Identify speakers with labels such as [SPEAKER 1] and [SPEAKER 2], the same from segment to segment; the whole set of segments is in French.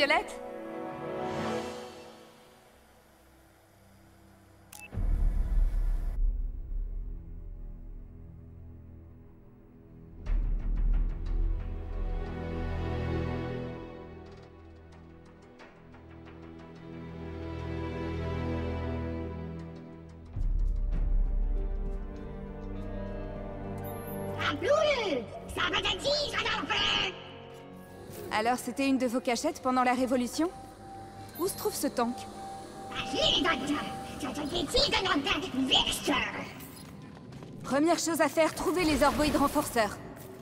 [SPEAKER 1] Violette? Alors c'était une de vos cachettes pendant la Révolution? Où se trouve ce tank? Première chose à faire, trouver les orboïdes renforceurs.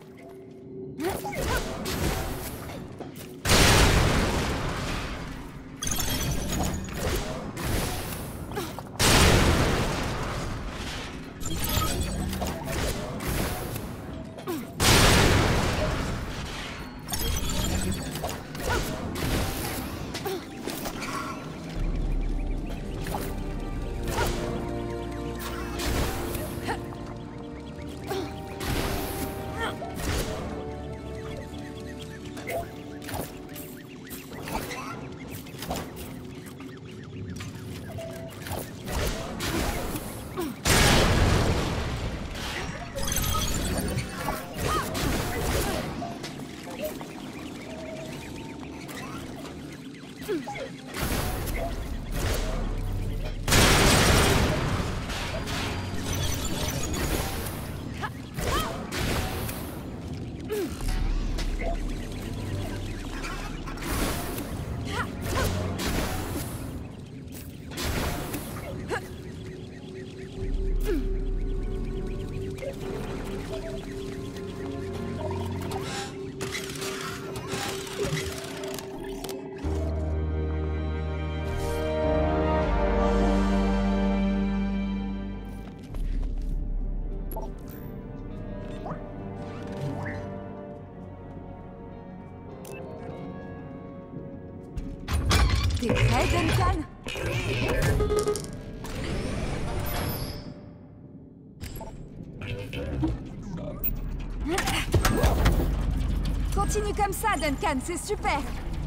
[SPEAKER 1] T'es prêt, Duncan? Continue comme ça, Duncan, c'est super!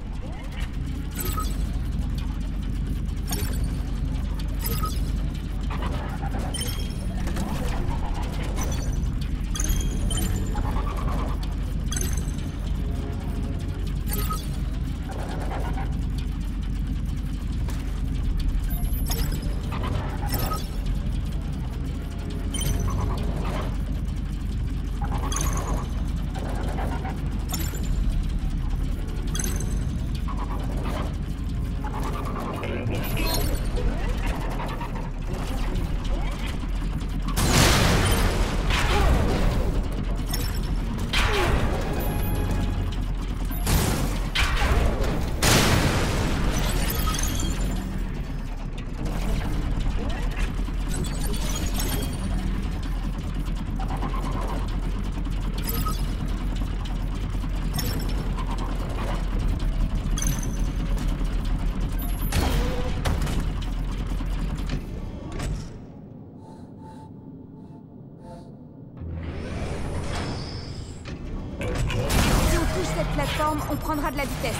[SPEAKER 1] On prendra de la vitesse.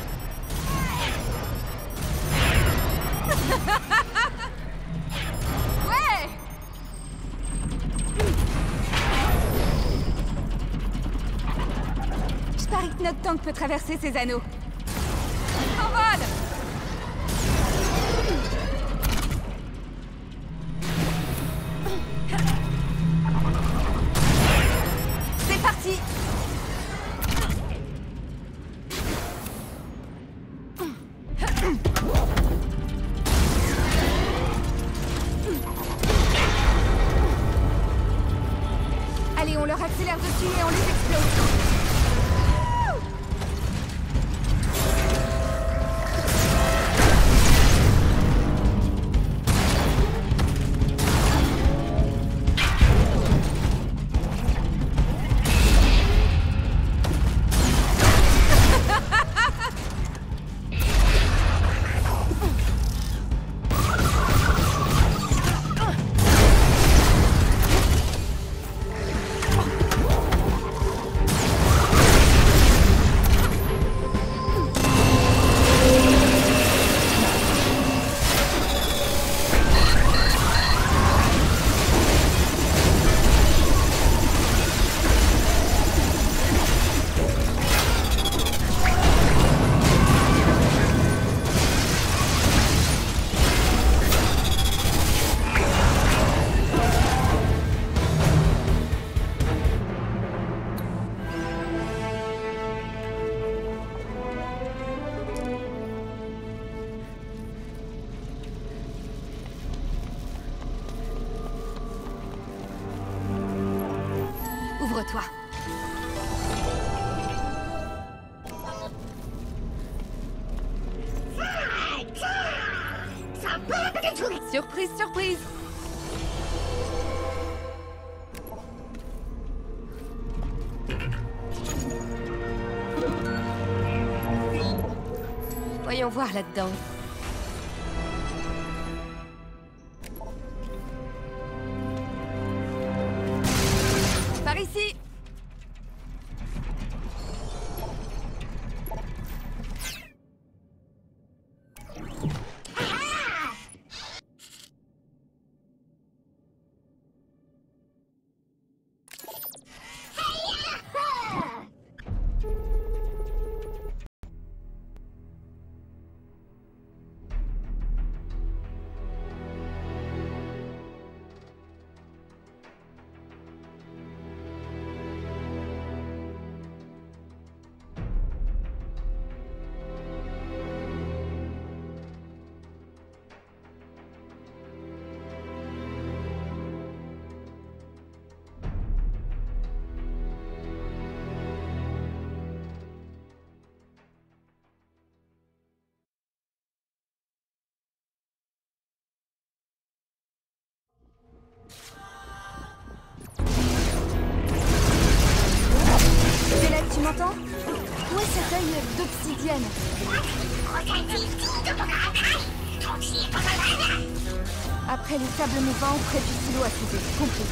[SPEAKER 1] Ouais! Je parie que notre tank peut traverser ces anneaux. Envol! C'est parti! Allez, on leur accélère dessus et on les explose. Ouvre-toi. Surprise, surprise! Voyons voir là-dedans. Par ici! Tu m'entends? Où est cet œil d'obsidienne? Après les sables mouvants près du silo à souder. Compris.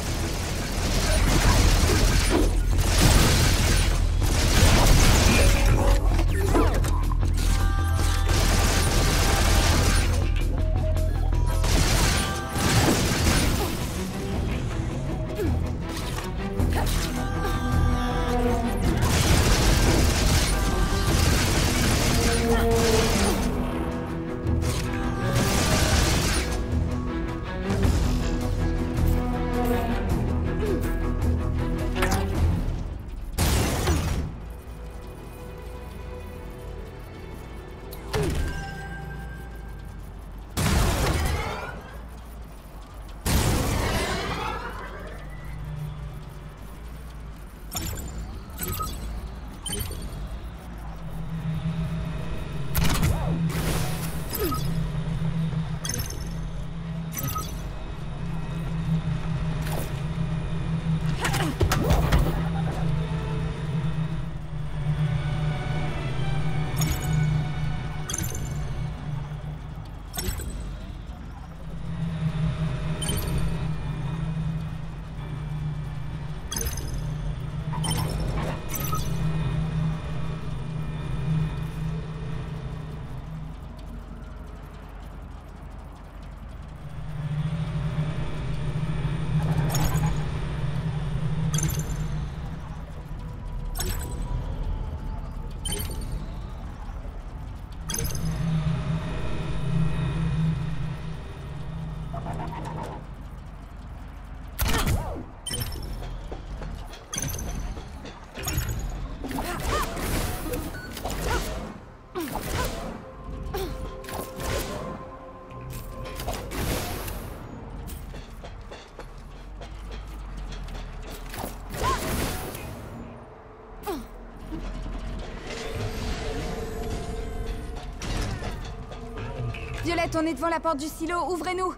[SPEAKER 1] Violette, on est devant la porte du silo, ouvrez-nous!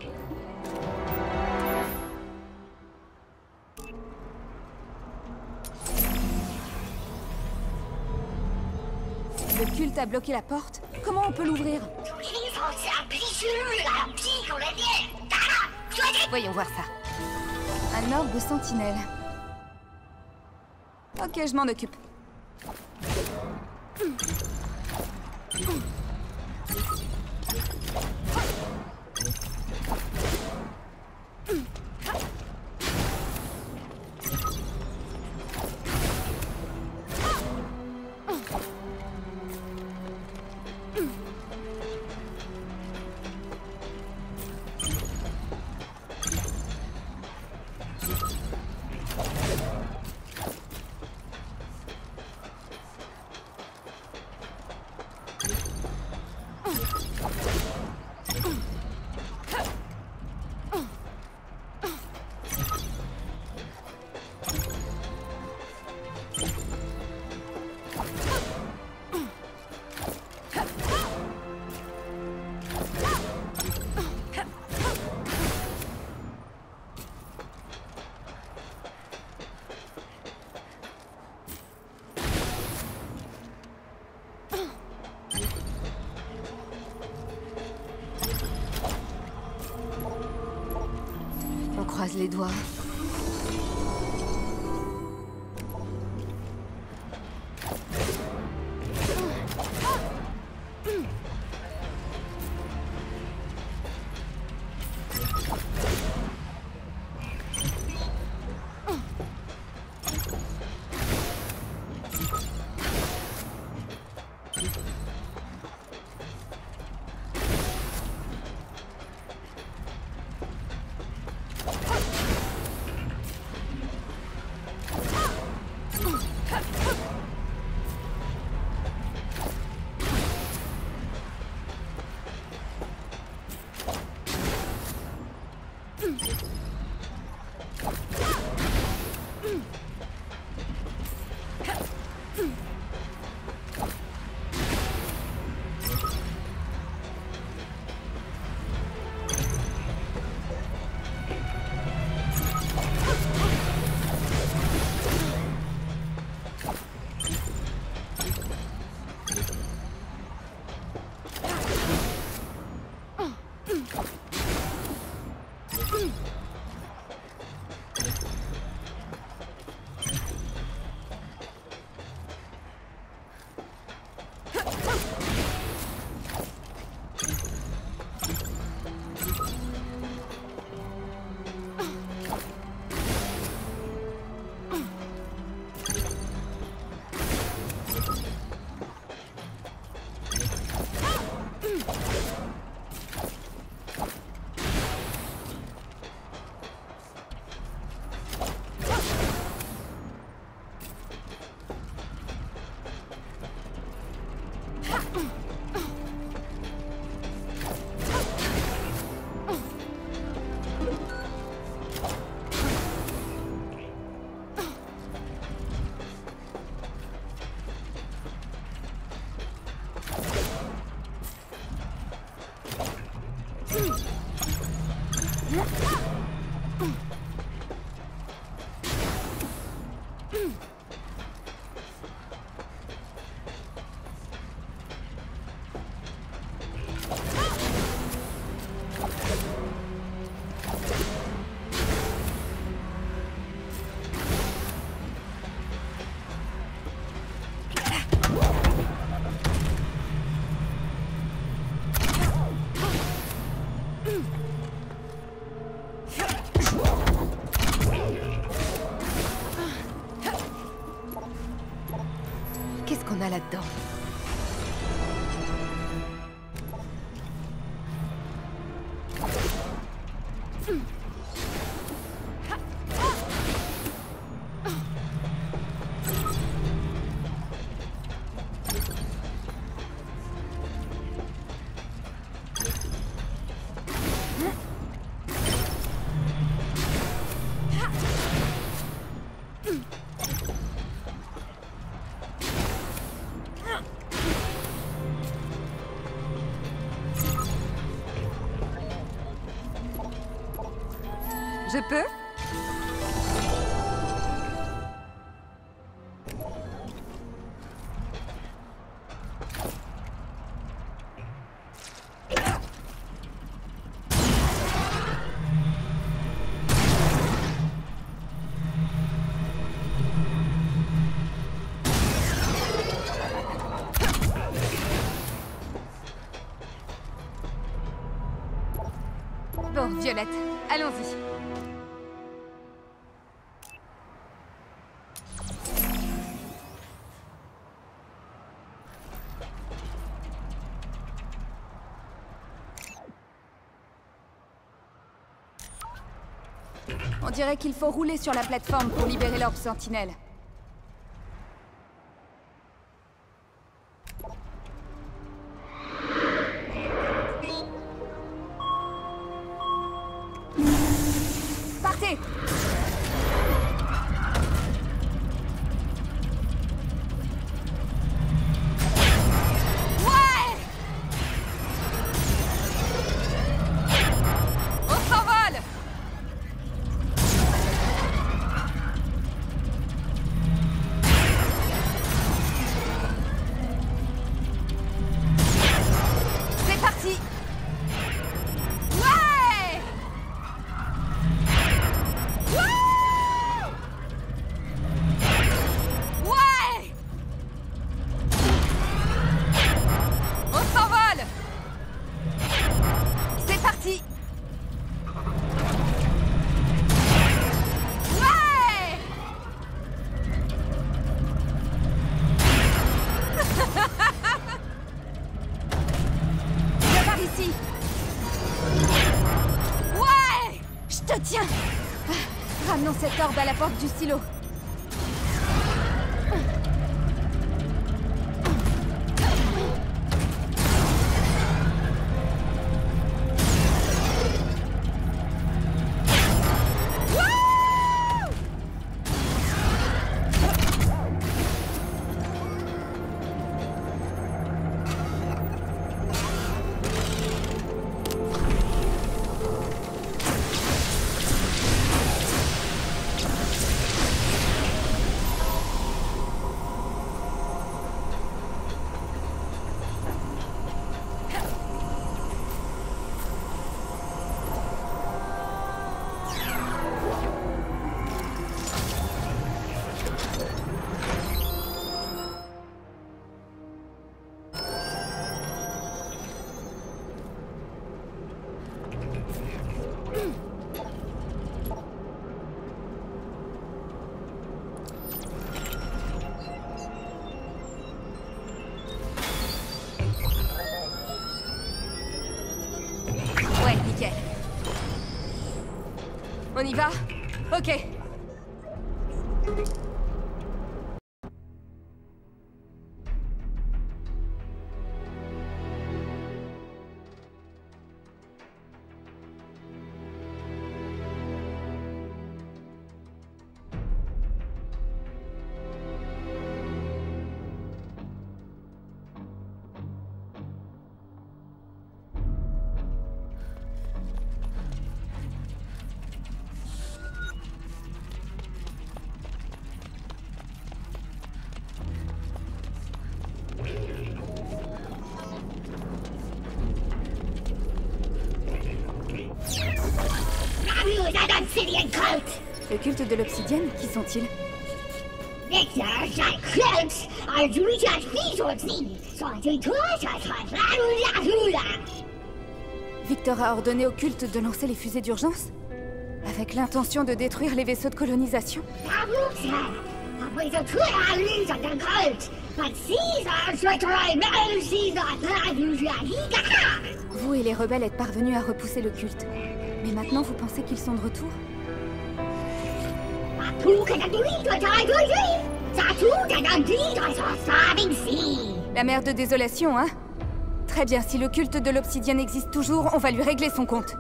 [SPEAKER 1] Le culte a bloqué la porte. Comment on peut l'ouvrir? Voyons voir ça. Un orbe sentinelle. Ok, je m'en occupe. On croise les doigts. Qu'est-ce qu'on a là-dedans? Je peux? Bon, Violette, allons-y. On dirait qu'il faut rouler sur la plateforme pour libérer l'orbe sentinelle. Partez! Ouais! On s'envole! C'est parti! Ouais! Je tiens. Ramenons cette orbe à la porte du silo. On y va? Ok. Le culte de l'obsidienne, qui sont-ils? Victor a ordonné au culte de lancer les fusées d'urgence? Avec l'intention de détruire les vaisseaux de colonisation? Vous et les rebelles êtes parvenus à repousser le culte. Mais maintenant, vous pensez qu'ils sont de retour? La mer de désolation, hein? Très bien, si le culte de l'obsidienne existe toujours, on va lui régler son compte.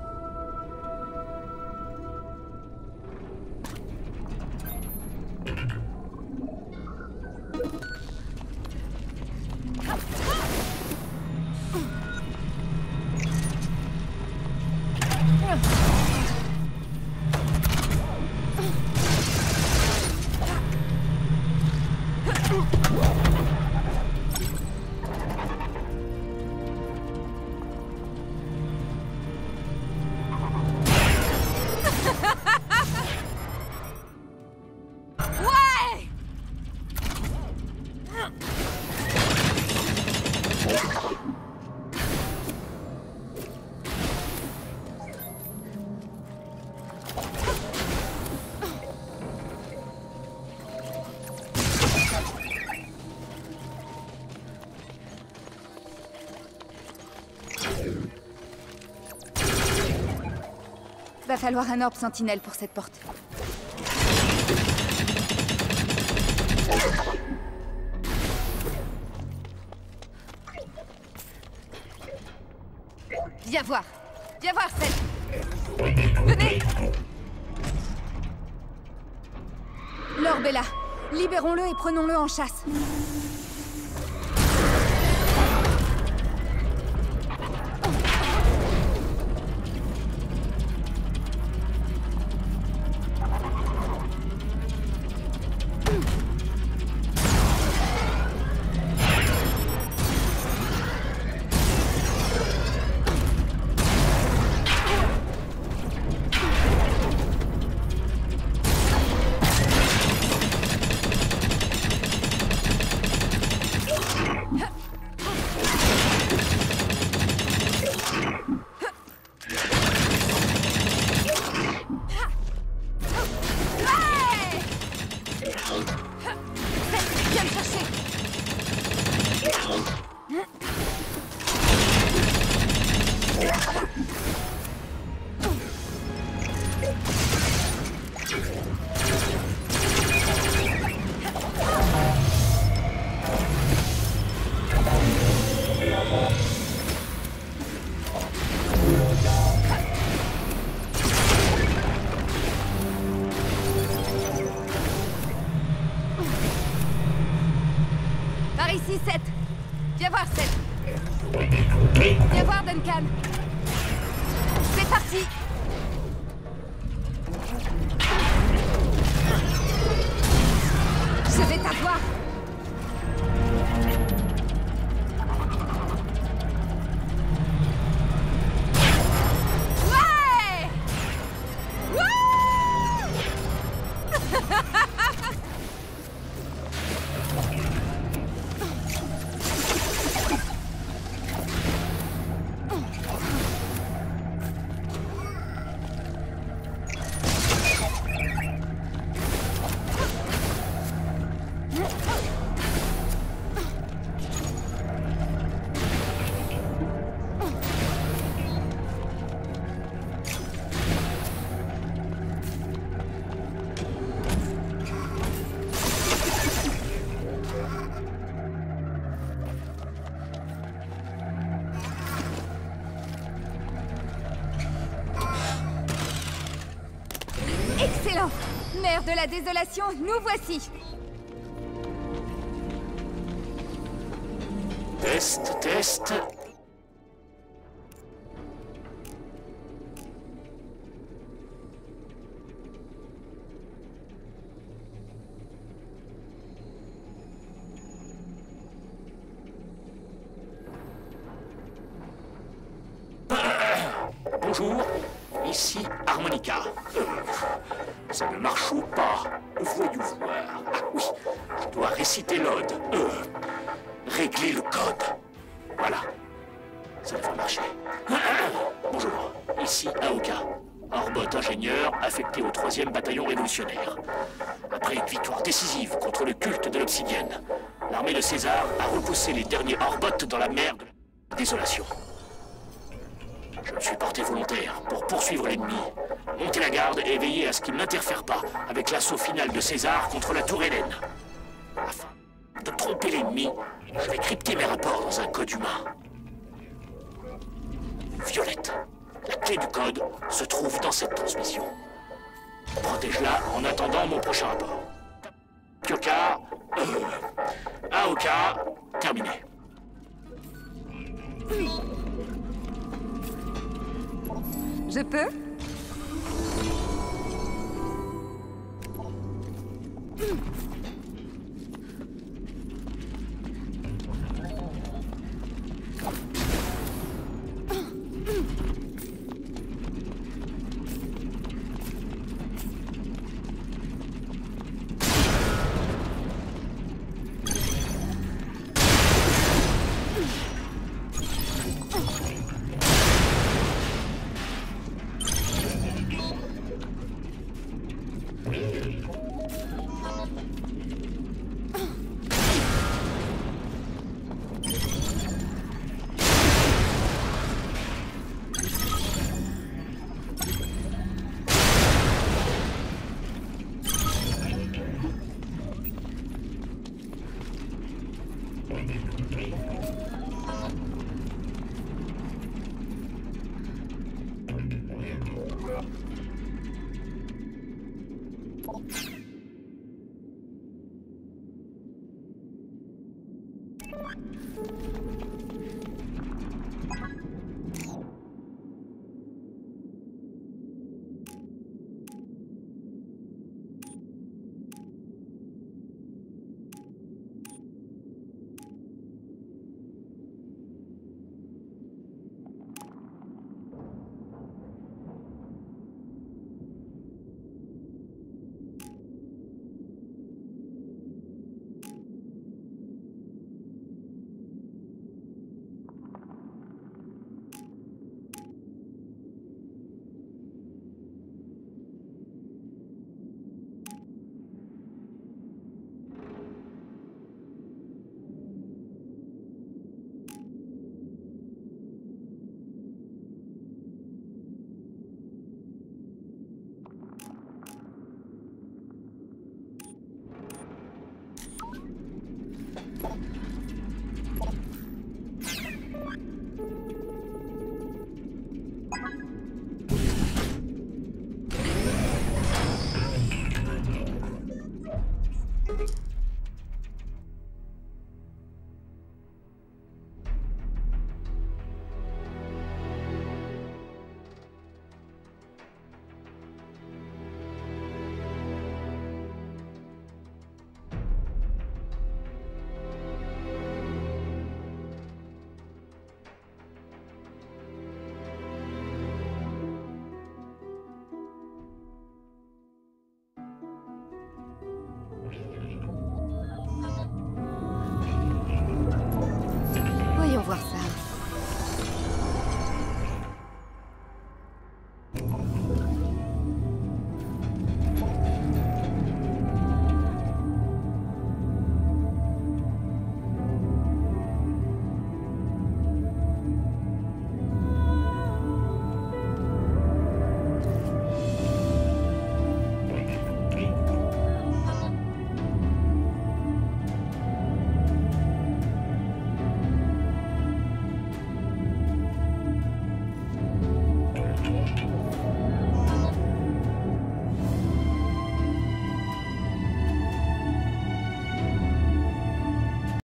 [SPEAKER 1] Va falloir un orbe sentinelle pour cette porte. Viens voir, Seth. Venez. L'orbe est là. Libérons-le et prenons-le en chasse. Duncan. C'est parti. Je vais t'avoir. Ouais! Wouh! Excellent! Mère de la désolation, nous voici!
[SPEAKER 2] Test, test. Bonjour, ici Harmonica. Ça ne marche ou pas? Voyons voir. Ah oui, je dois réciter l'ode. Régler le code. Voilà. Ça devrait marcher. Bonjour, ici Aoka. Orbot ingénieur affecté au 3e bataillon révolutionnaire. Après une victoire décisive contre le culte de l'Obsidienne, l'armée de César a repoussé les derniers Orbots dans la mer de la désolation. Je me suis porté volontaire pour poursuivre l'ennemi, monter la garde et veiller à ce qu'il n'interfère pas avec l'assaut final de César contre la Tour Hélène. Afin de tromper l'ennemi, je vais crypter mes rapports dans un code humain. Violette, la clé du code se trouve dans cette transmission. Protège-la en attendant mon prochain rapport. Kyoka, Aoka, terminé.
[SPEAKER 1] Je peux?